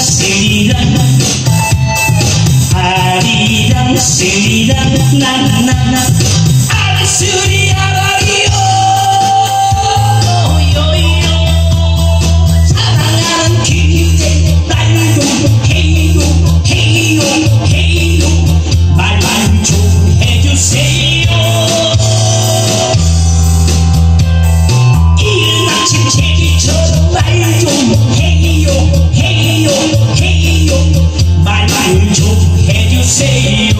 스리랑 아리랑 스리랑 나나나 아리스리 아라리요 요요 사랑하는 그대 날도 해요 해요 해요 말만 좀 해주세요 이른 아침 제기처럼 말 좀 해요 해요 해요 말만 좀 해주세요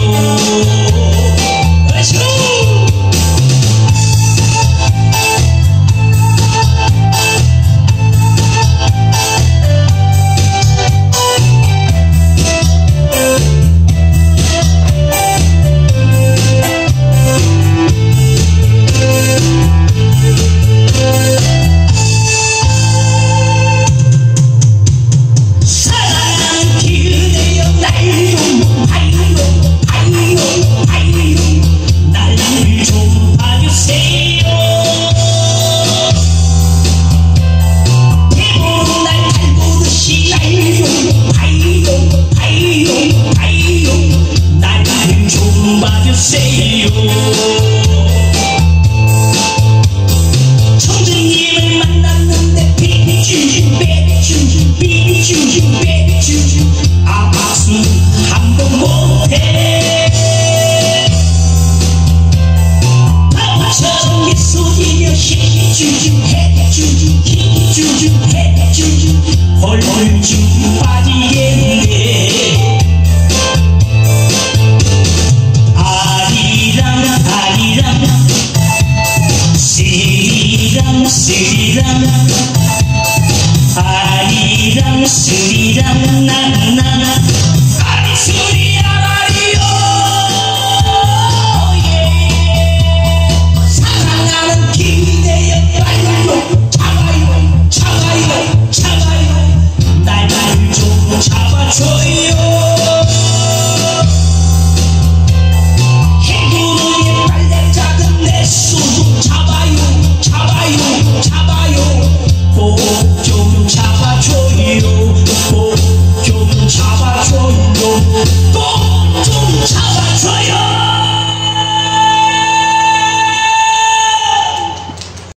청주님을 만났는데 비주주 아 박수 한번 못해 바보처럼 미소 지며 해주주 헐헐 빠지겠네 스리랑 아리랑 스리랑 나나나